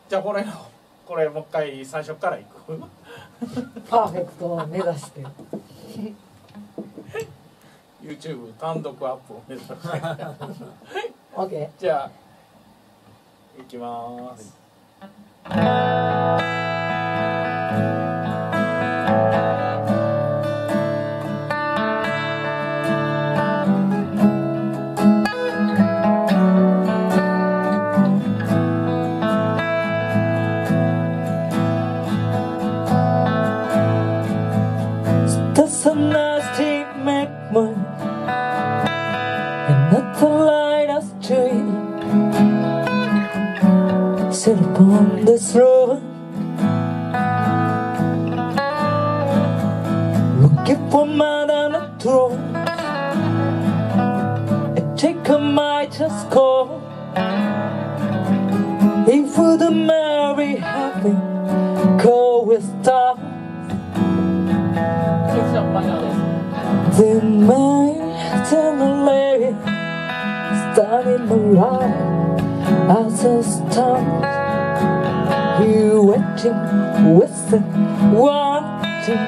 じゃあこれもう一回最初からいくパーフェクトを目指して YouTube 単独アップを目指して OK。 じゃあいきます。 That's a nasty make one and not the light of street. Sit upon this road, looking for Madame Throne. I take a might just call. If would marry happy, go with star. The man and the lady starting my life as a star. You waiting, waiting, watching.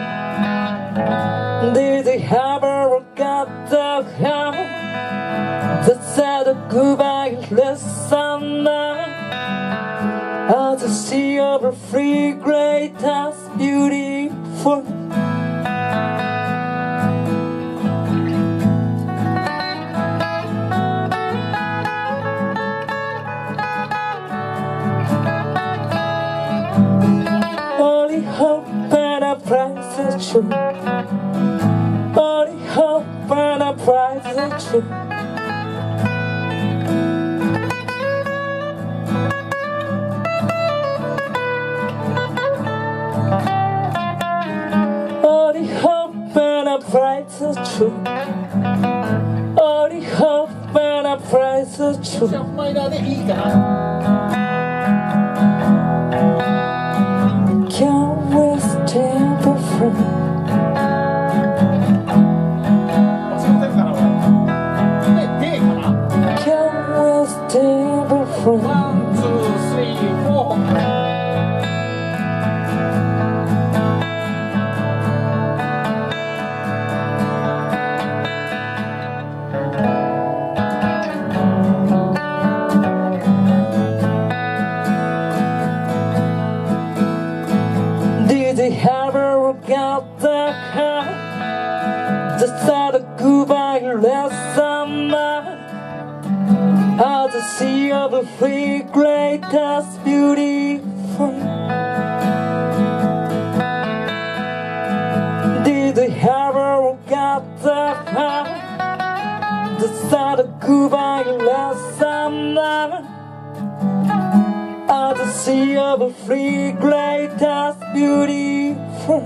Did they ever got the help that said goodbye? Listen now. As the sea of a free, great, as beautiful. Only hope and a price is true. Only hope and a price is true. Only hope and a price is true. Only hope and a price is true. じゃあマイナーでいいかな。 Can we stay friends? 仕事やから俺。で、かな。 Can we stay friends? 1、2、3、4。 Did they ever get the hand that said goodbye last summer? As the sea of a free, greatest beautiful. Did they ever get the hand that said goodbye last summer? As the sea of a free, greatest beautiful.